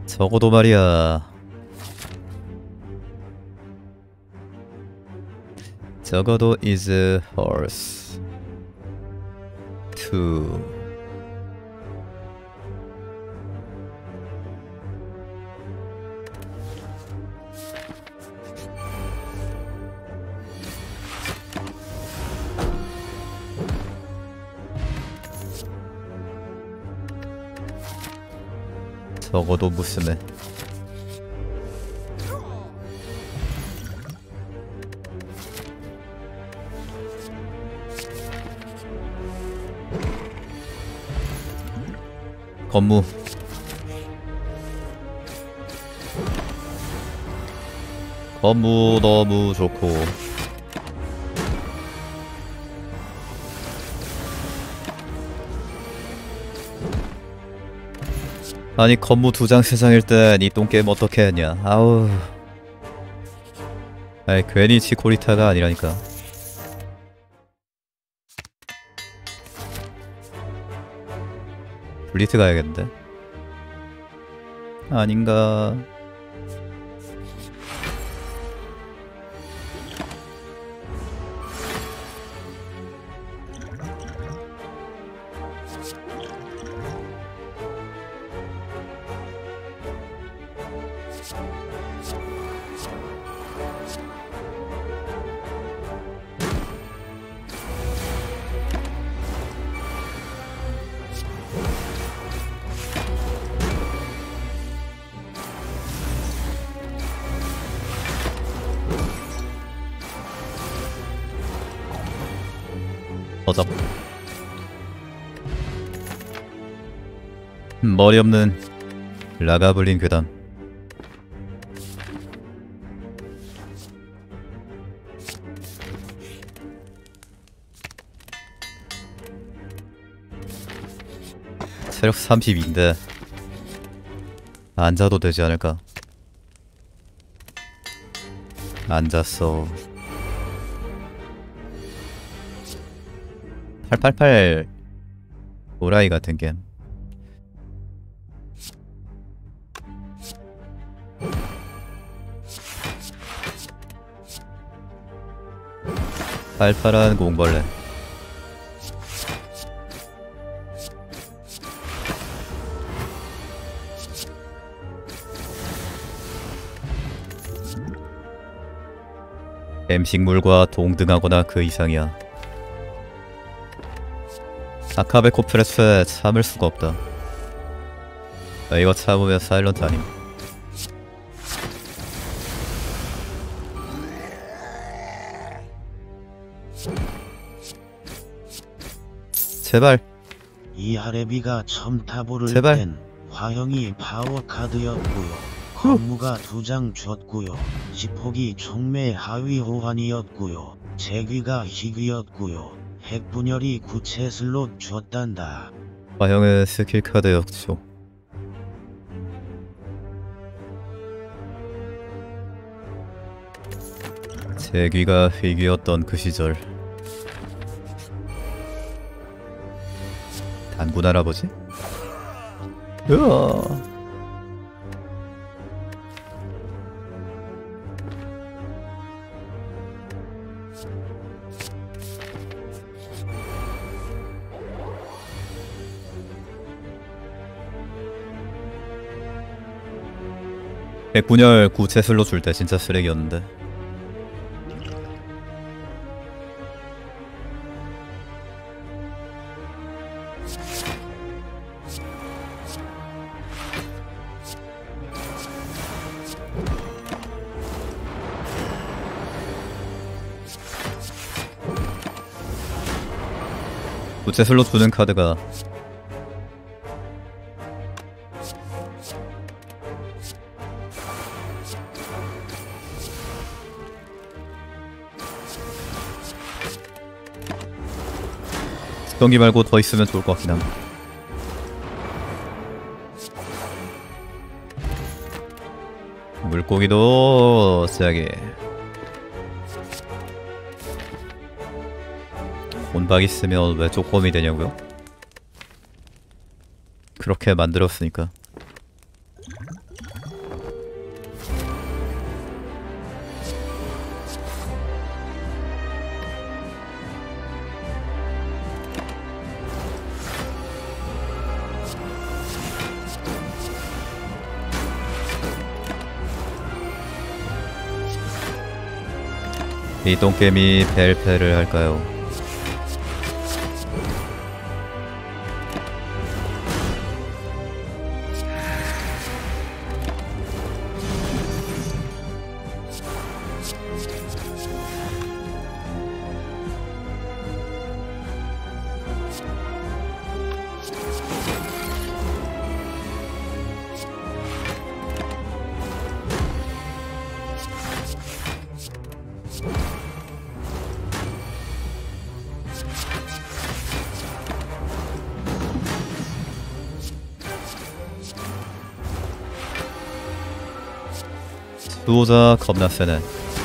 적어도 말이야. 적어도 is a horse. to 적어도 무스메. 건무. 건무 너무 좋고. 아니 건무 2장 3장일 땐 이 똥게임 어떻게 했냐. 아우. 아이 괜히 치코리타가 아니라니까. 블리트 가야겠는데? 아닌가. 어잡. 머리 없는 라가블린 괴담. 체력 32인데 앉아도 되지 않을까? 앉았어. 888 오라이 같은 게임. 팔팔한 공벌레. 엠식물과 동등하거나 그 이상이야. 아카베 코프레스에 참을 수가 없다. 이거 참으면 사일런트 아님. 제발. 이 하레비가 첨타부를 제발. 땐 화형이 파워카드였고요. 건무가 2장 줬고요. 지폭이 총매 하위 호환이었고요. 제귀가 희귀였고요. 핵분열이 구체 슬롯 줬단다. 화형의 스킬 카드 역조. 제귀가 희귀였던 그 시절. 단군 할아버지? 으아. 백분열 구체 슬롯 줄 때 진짜 쓰레기였는데. 구체 슬롯 주는 카드가 경기 말고 더 있으면 좋을 것 같긴 함. 물고기도 쓰야게. 온박 있으면 왜 쪼꼬미 되냐고요? 그렇게 만들었으니까. 이 똥개미 벨페를 할까요? 수호자 겁나 세네.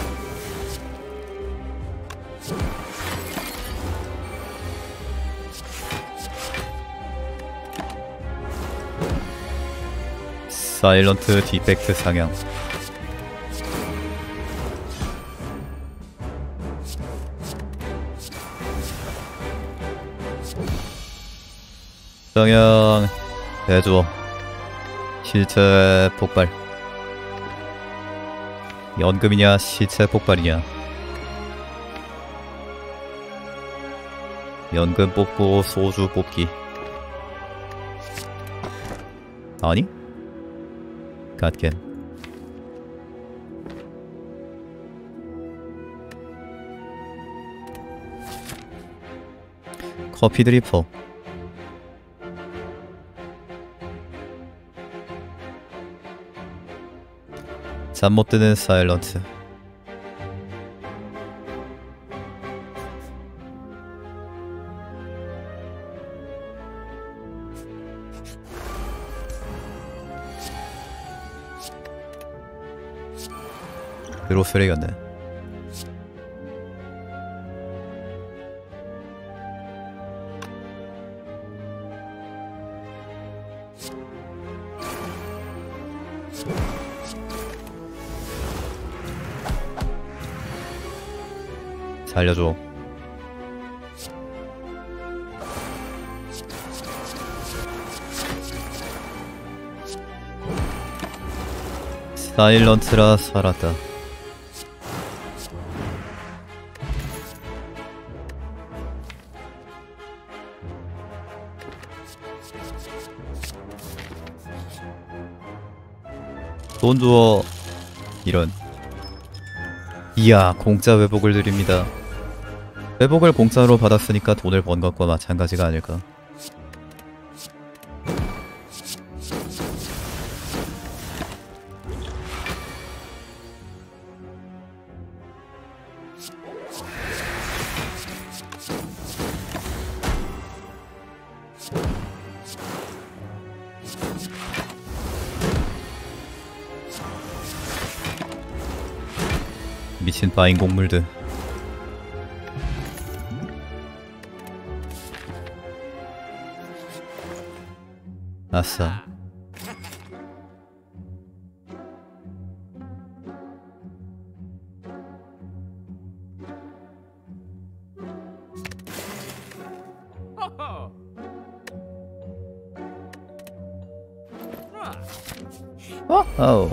사일런트 디펙트 상향. 상향 해줘. 실체 폭발. 연금이냐 시체 폭발이냐. 연금 뽑고 소주 뽑기. 아니? 갓겜. 커피 드리퍼. 잠 못 드는 사일런트. 그로스레 같네. 살려줘. 사일런트라 살았다. 돈 주어. 이런. 이야, 공짜 회복을 드립니다. 회복을 공짜로 받았으니까 돈을 번 것과 마찬가지가 아닐까. 미친 빠인 곡물들. 아싸. 어허.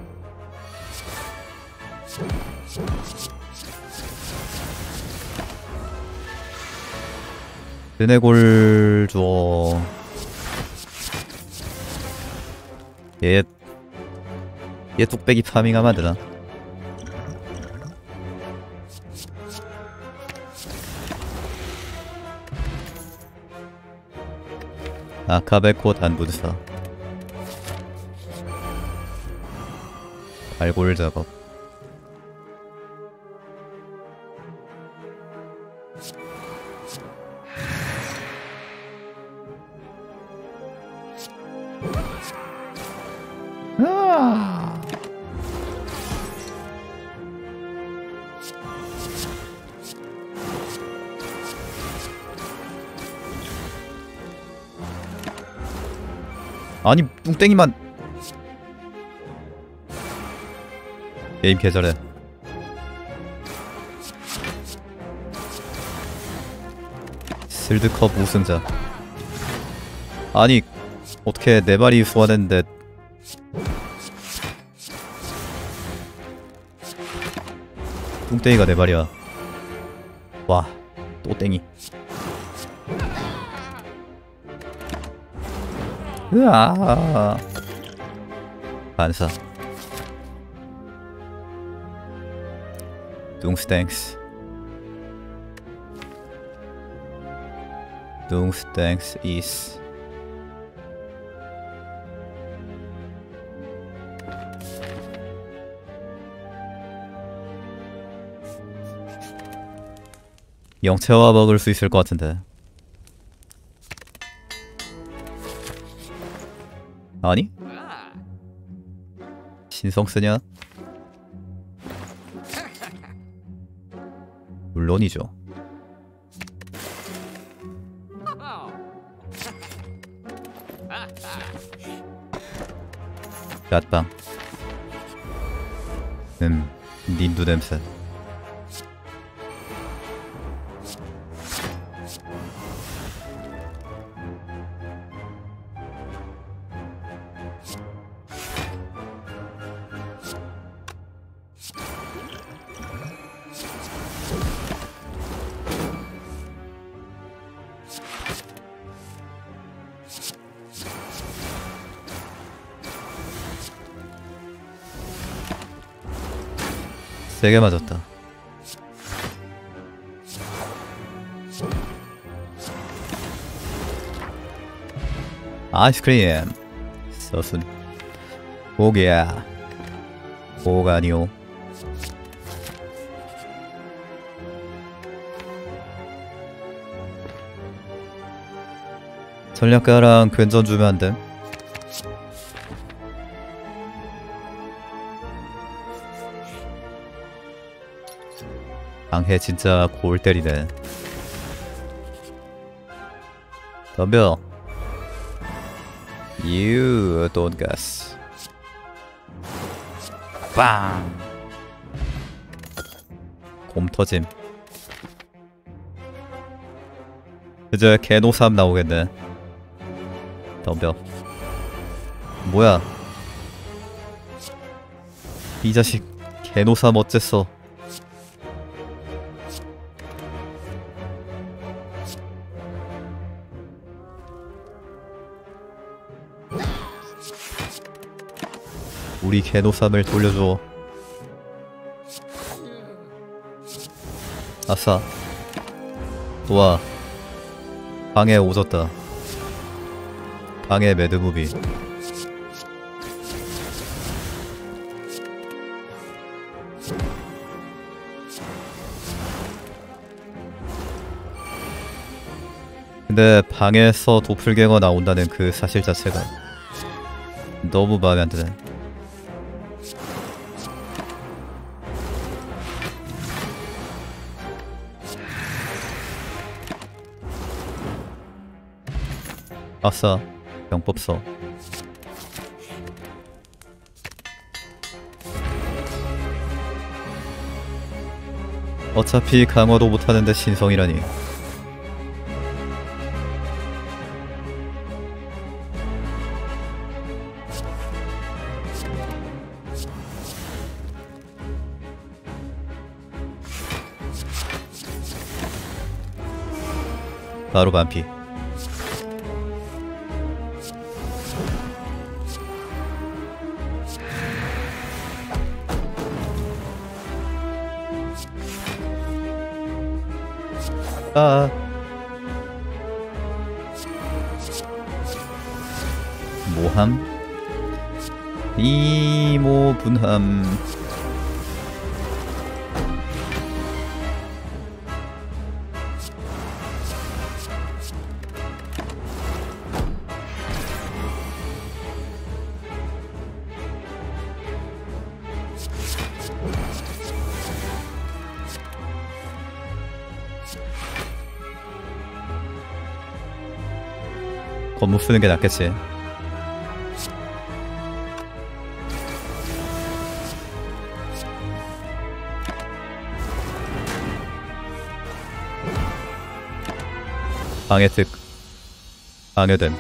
드네골 줘. 얘 뚝배기 파밍하면 되나? 아카베코 단부드사. 발골 작업. 아니 뚱땡이만. 게임 개잘해. 실드컵 우승자. 아니 어떻게 네 마리 소환했는데 뚱땡이가 내 말이야. 와, 또 땡이. 으아. 반사. 뚱스땡스. 뚱스땡스 is. 영체화 먹을 수 있을 것 같은데. 아니? 신성 쓰냐? 물론이죠. 갓빵. 닌두 냄새. 세게 맞았다. 아이스크림 서순. 고기야. 고가 아니오. 전략가랑 괜전 주면 안 돼? 방해 진짜 골 때리네. 덤벼. You don't gas. 빵. 곰 터짐. 이제 개노삼 나오겠네. 덤벼. 뭐야? 이 자식 개노삼 어쨌어? 우리 개노삼을 돌려줘. 아싸. 좋아. 방에 오졌다. 방에 매드무비. 근데 방에서 도플갱어 나온다는 그 사실 자체가 너무 마음에 안 드네. 아싸. 병법서. 어차피 강화도 못하는데 신성이라니. 바로 반피. 아. 모함? 이모분함. 건무 쓰는 게 낫겠지. 방해특. 방해됨.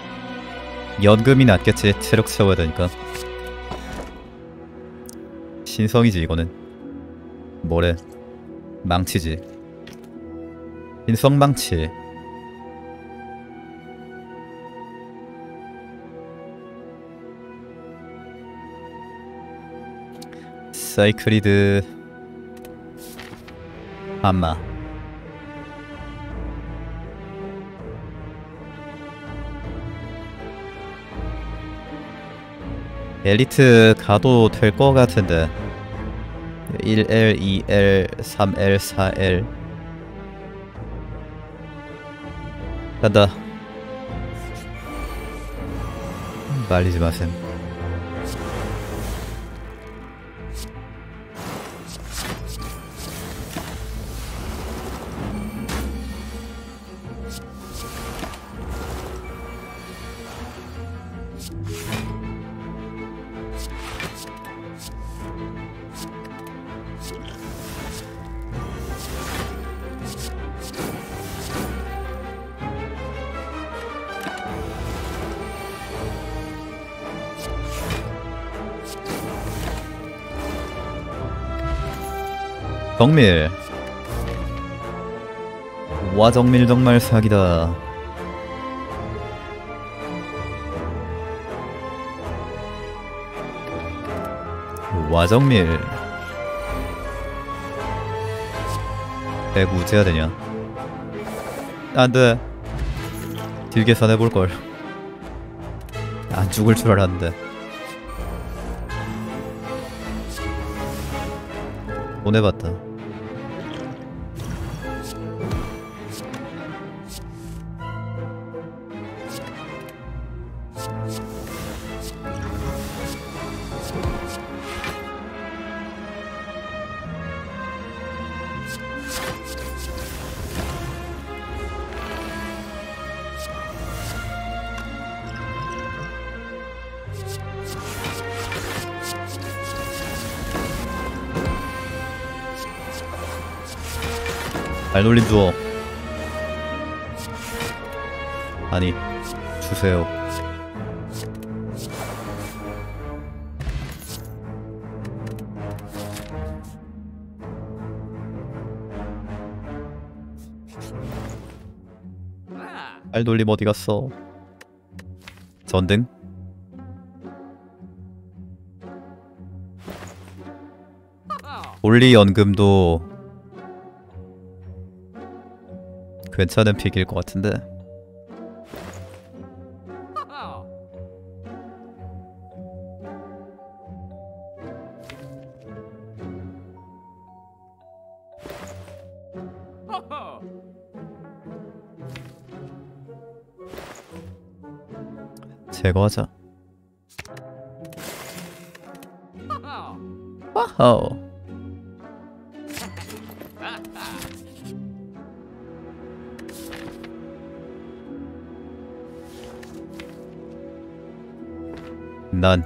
연금이 낫겠지. 체력 채워야 되니까. 신성이지 이거는. 뭐래? 망치지. 신성 망치. 사이클리드 한마. 엘리트 가도 될 것 같은데. 1L, 2L, 3L, 4L 간다. 말리지 마셈. 정밀. 와 정밀 정말 사기다. 와 정밀. 배구제야 되냐? 안돼. 딜 계산해볼걸. 안 죽을 줄 알았는데. 보내봤다. 발놀림 줘. 아니 주세요. 발놀림 어디 갔어? 전등? 올리 연금도 괜찮은 픽일 것 같은데. 제거하자. 와우. 난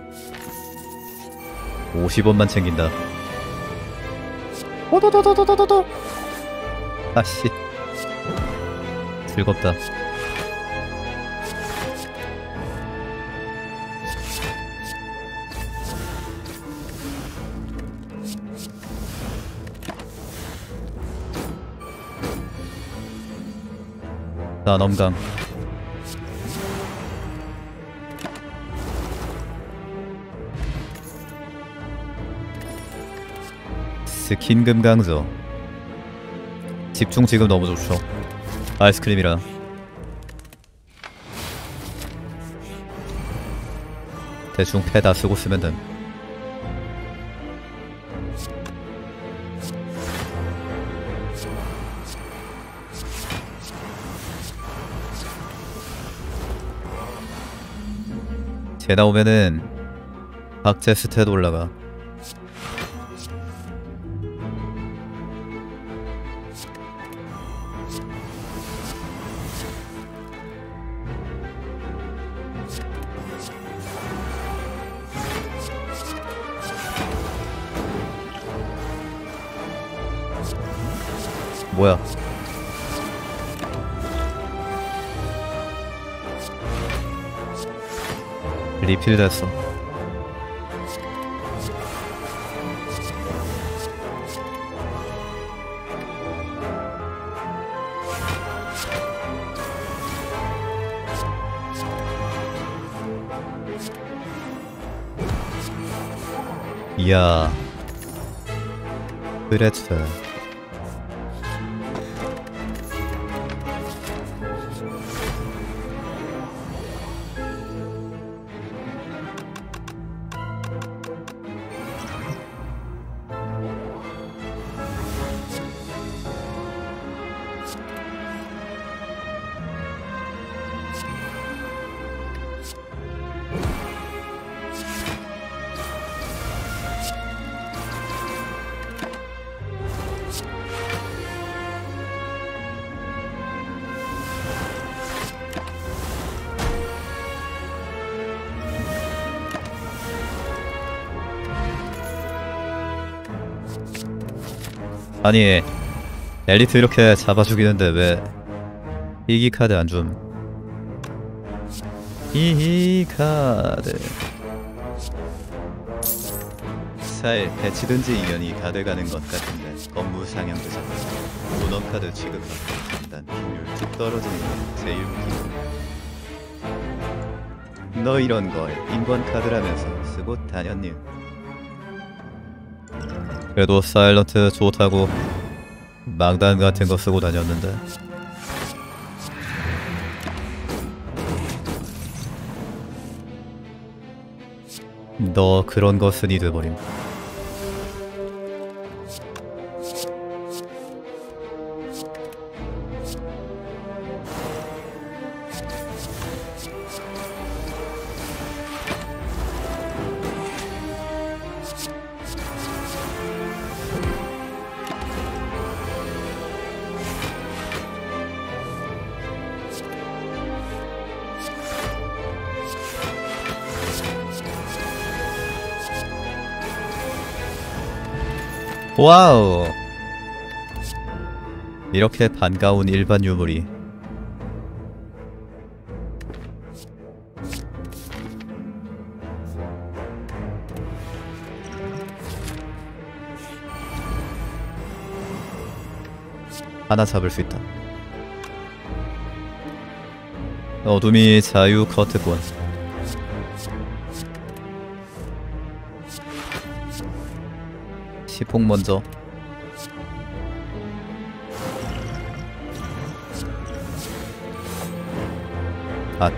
50원만 챙긴다. 오도도도도도도. 아씨 즐겁다. 나 넘강. 스킨 금강조. 집중 지금 너무 좋죠. 아이스크림이라. 대충 패 다 쓰고 쓰면 됨. 쟤 나오면은 박제 스탯 올라가. 뭐야? 리필 됐어. 이야. 그랬어. 아니 엘리트 이렇게 잡아 죽이는데 왜 희귀 카드 안 줌? 희귀 카드. 사일 배치든지 인연이 가돼가는 것 같은데 업무 상향도 잡아 문헌 카드 취급받고 판단 확률 쭉 떨어지는 게 제일 무서워. 너 이런 걸 인권 카드라면서 쓰고 다녔니? 그래도 사일런트 좋다고 망단 같은 거 쓰고 다녔는데. 너 그런 거 쓰니 돼버림. 와우. 이렇게 반가운 일반 유물이. 하나 잡을 수 있다. 어둠이 자유 커트권. 시폭 먼저. 아.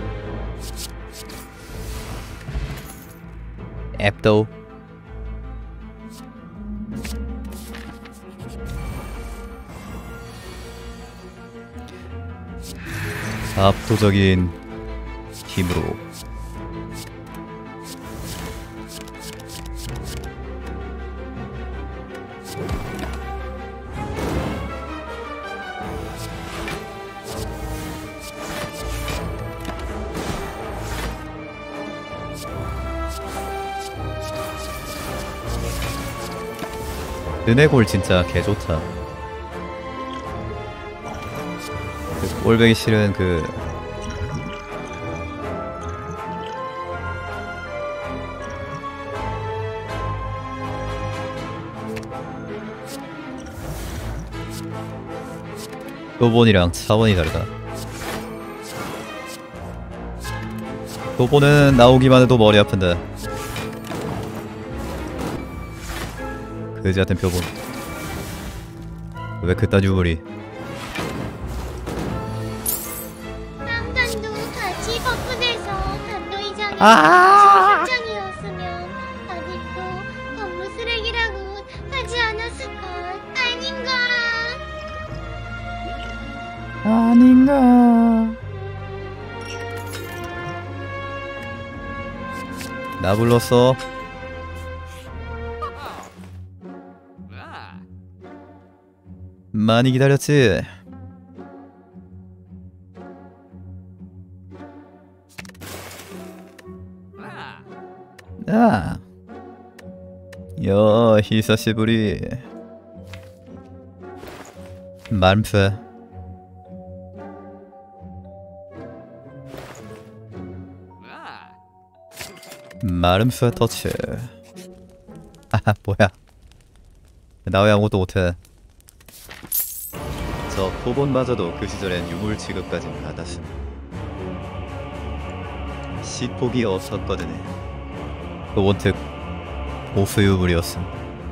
앱도. 압도적인 힘으로. 은혜골 진짜 개좋다. 그 꼴배기 싫은 그 도본이랑 차원이 다르다. 도본은 나오기만 해도 머리 아픈데 그지 같은 표본. 왜 그딴 유물이. 남단도 같이 버프돼서 단도 이상의 실장이었으면 아직도 업무 쓰레기라고 하지 않았을걸. 아닌가. 나 불렀어. 많이 기다렸지? 아, 여 히사시부리. 말음새. 말음새 터치. 아 뭐야? 나 왜 아무것도 못해? 저 포본마저도 그 시절엔 유물 취급까진 받았음. 시폭이 없었거든. 포본특 오수유물이었음.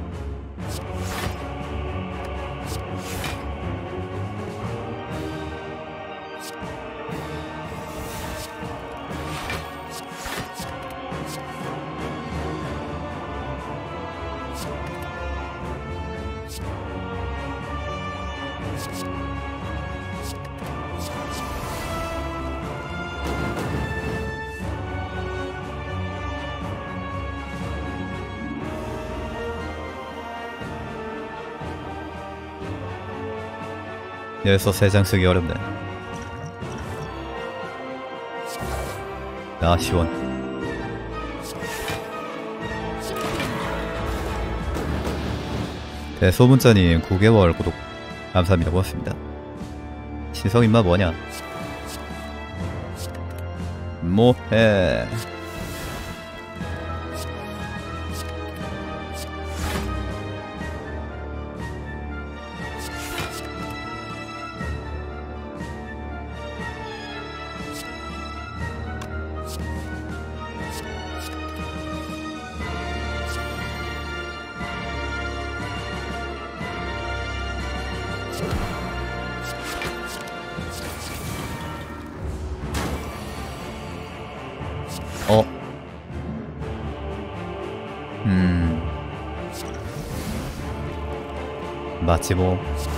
여기서 3장 쓰기 어렵네. 아, 시원. 대소문자님 9개월 구독 감사합니다. 고맙습니다. 신성 임마 뭐냐? 뭐해? 맞지 뭐.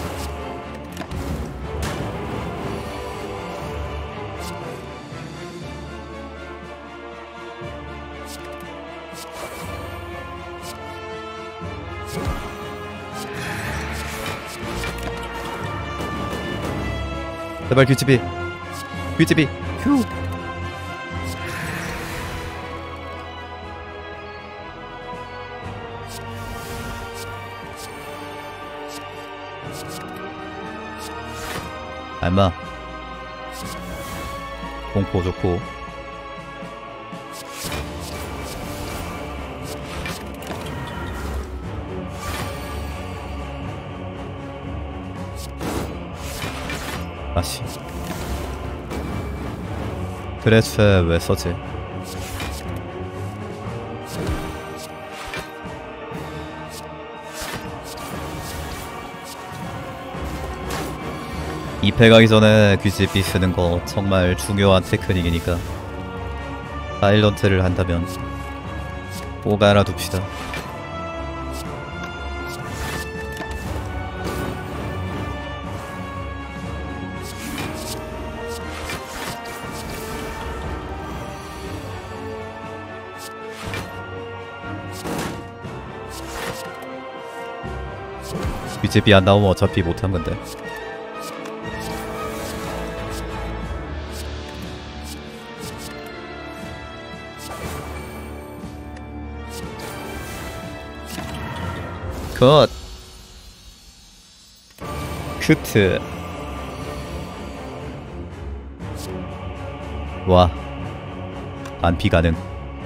제발 규집이 휴. 알마 공포 좋고. 아씨 그래서 왜 써지? 입회 가기 전에 귀집비 쓰는 거 정말 중요한 테크닉이니까 사일런트를 한다면 꼭 알아둡시다. 귀집비 안 나오면 어차피 못한 건데. 컷! 큐트! 와, 안피 가능.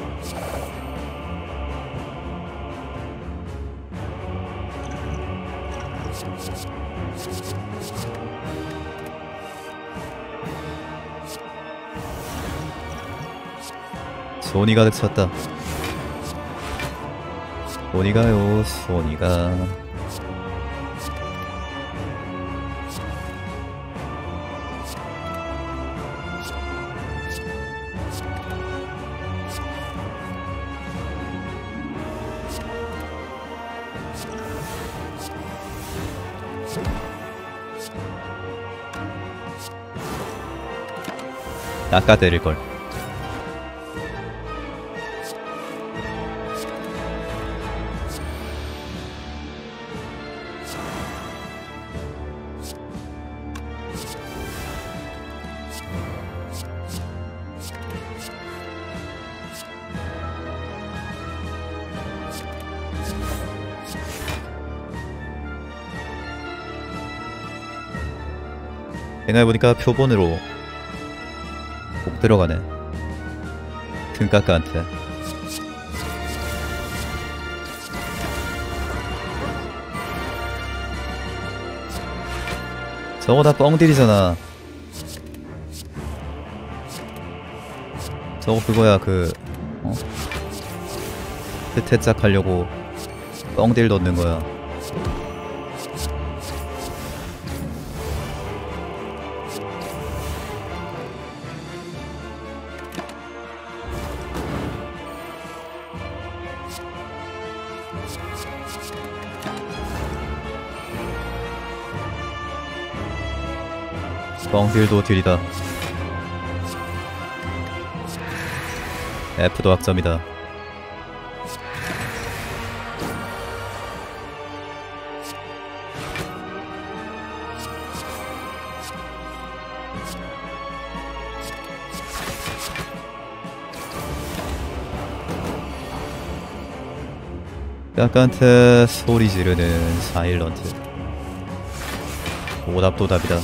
손이 가득 찼다. 손이 가요, 손이 가. 낚아내릴걸. 생각해보니까 표본으로 꼭 들어가네. 금깎아한테. 저거 다 뻥딜이잖아. 저거 그거야 그 스탯작 하려고 뻥딜 넣는 거야. 뻥딜도 딜이다. F도 학점이다. 약간트 소리 지르는 사일런트. 오답도 답이다.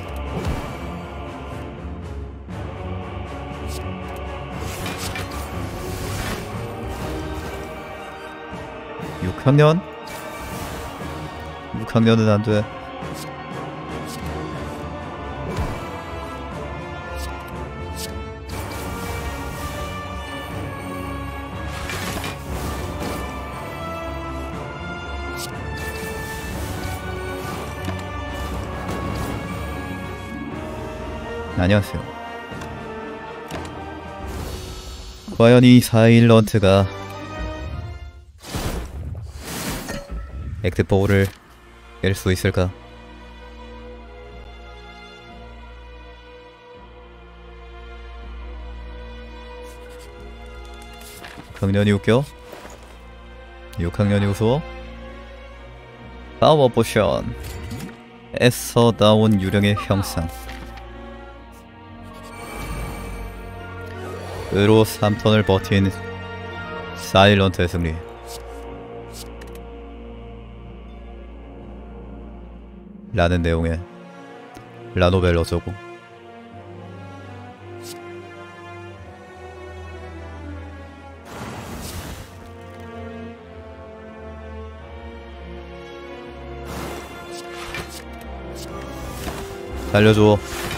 (6학년) 6학년은 안돼. 안녕하세요. 과연 이 사일런트가 액트4를 깰 수 있을까? 학년이 웃겨? 6학년이 웃어? 파워 포션 애써다운 유령의 형상. 으로 3턴을 버틴 사일런트의 승리. 라는 내용의 라노벨 어쩌고. 살려줘.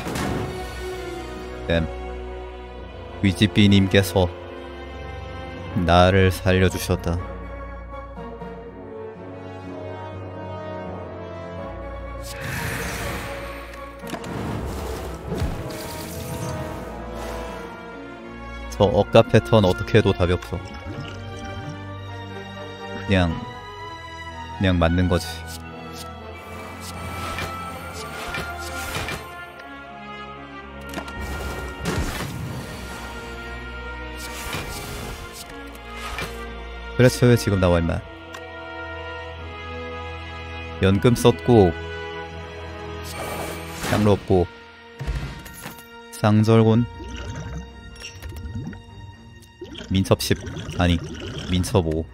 댐. 위지비님께서 나를 살려주셨다. 저 억가 패턴 어떻게 해도 답이 없어. 그냥 맞는 거지. 그래서 왜 지금 나와 임마. 연금 썼고 향로 없고 상절곤 민첩 10 아니 민첩 5.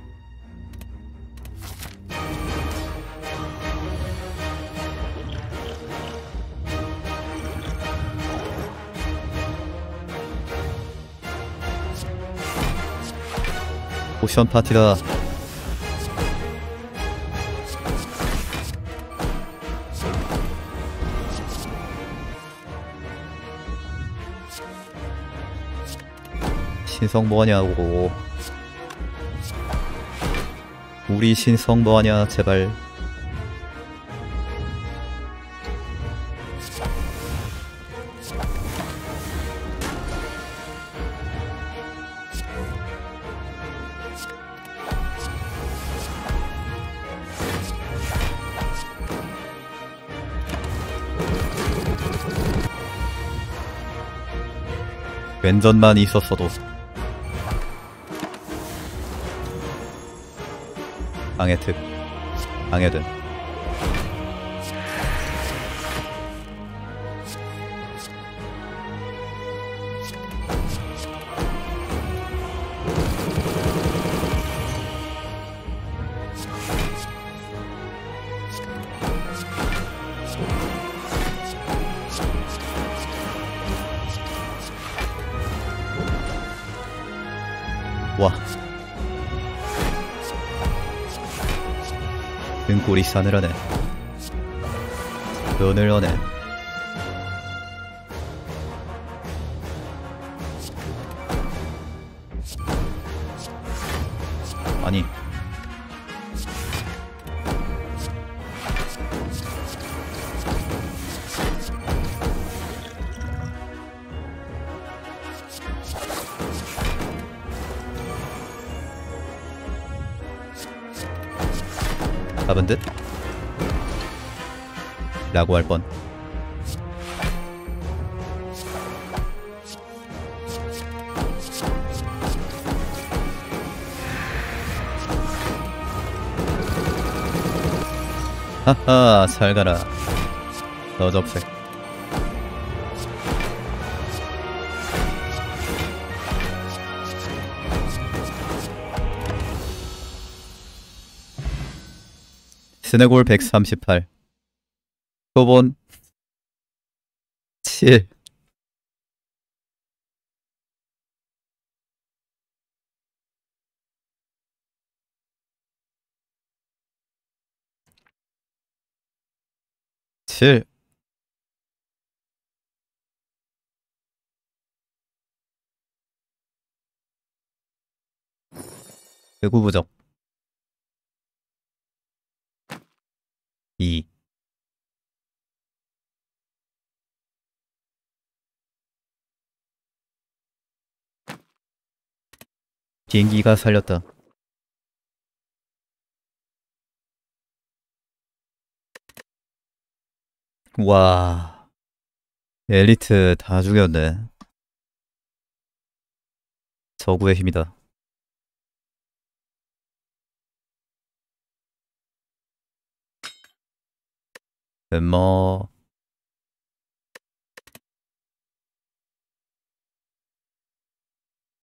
포션 파티다. 신성 뭐하냐고. 우리 신성 뭐하냐 제발. 왼전만 있었어도. 방해특 방해든. 와 등골이 싸늘하네. 그늘하네. 아니 잡은 듯? 라고 할 뻔. 하하, 잘 가라. 너 적색. 스네골 138. 표본 7. 칠. 외구부적 2. 비행기가 살렸다. 와, 엘리트 다 죽였네. 저구의 힘이다. 뭐